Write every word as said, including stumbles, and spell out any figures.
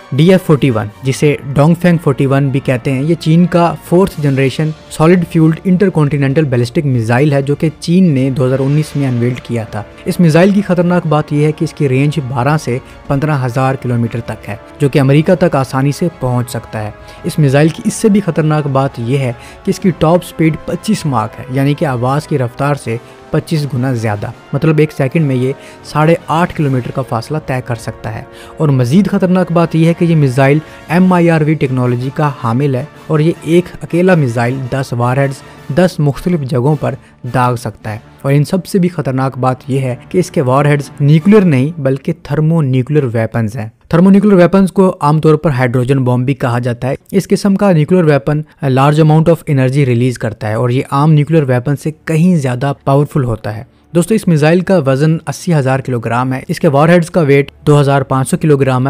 D F forty one, जिसे Dongfeng forty one भी कहते हैं, ये चीन का fourth generation solid fuelled intercontinental ballistic missile है जो कि चीन ने दो हज़ार उन्नीस में अनवील्ड किया था। इस मिसाइल की खतरनाक बात यह है कि इसकी रेंज बारह से पंद्रह हजार किलोमीटर तक है, जो कि अमेरिका तक आसानी से पहुंच सकता है। इस मिसाइल की इससे भी खतरनाक बात यह है कि इसकी टॉप स्पीड पच्चीस माक है, यानी कि आवाज़ की रफ्तार से पच्चीस गुना ज़्यादा, मतलब एक सेकंड में ये साढ़े आठ किलोमीटर का फासला तय कर सकता है। और मज़ीद ख़तरनाक बात यह है कि ये missile M I R V technology का हामिल है और ये एक अकेला मिसाइल दस वारहेड्स दस मुख्तलिफ जगहों पर दाग सकता है। और इन सबसे भी खतरनाक बात यह है कि इसके वारहेड्स न्यूक्लियर नहीं बल्कि थर्मो न्यूक्लियर वेपन्स हैं। थर्मो न्यूक्लियर वेपन्स को आमतौर पर हाइड्रोजन बॉम्ब भी कहा जाता है। इस किस्म का nuclear weapon large amount of energy release करता है और ये आम न्यूक्लियर वेपन से कहीं ज़्यादा पावरफुल होता है। दोस्तों, इस मिसाइल का वजन अस्सी हज़ार किलोग्राम है। इसके वारहेड्स का वेट दो हज़ार पाँच सौ किलोग्राम है